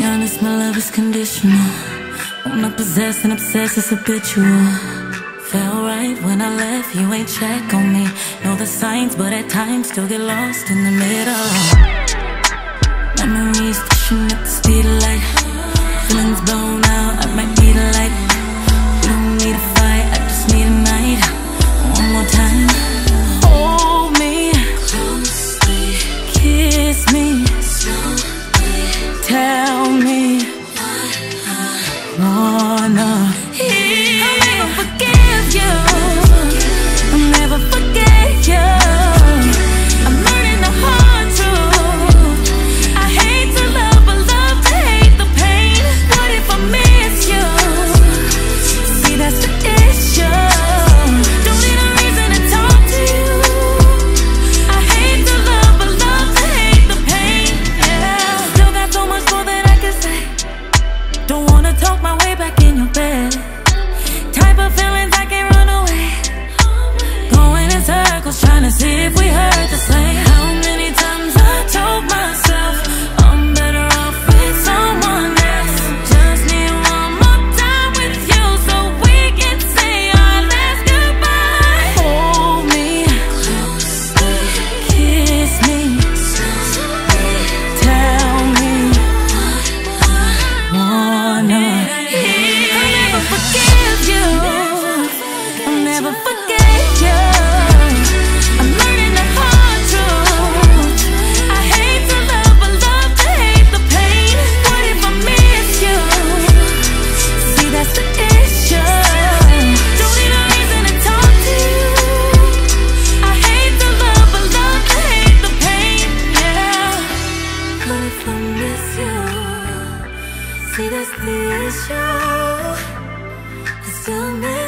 honest, my love is conditional. Wanna possess and obsess, it's habitual. Felt right when I left, you ain't check on me. Know the signs, but at times still get lost in the middle. Memories pushing at the speed of light. Feelings blown out, I might need a light. We don't need a fight, I just need a night. One more time. Hold me closely, kiss me slowly, tell me wanna hear. I'll never forgive you, I'll never forget you. I'm learning the hard truth. I hate to love, but love to hate the pain. What if I miss you? See, that's the issue. Don't need a reason to talk to you. I hate to love, but love to hate the pain. Yeah, still got so much more that I can say. Don't wanna talk my way back in your bed. Type of feelings I can't run away. Going in circles trying to see if we heard the same. How many times I told myself I'm better off with someone else. Just need one more time with you so we can say our last goodbye. Hold me closely, kiss me slowly, tell me wanna hear. I'll never forgive you, I'll never forget you. I'm learning the hard truth. I hate to love, but love to hate the pain. What if I miss you? See, that's the issue. Don't need a reason to talk to you. I hate to love, but love to hate the pain. Yeah. What if I miss you? See, that's the issue. I still miss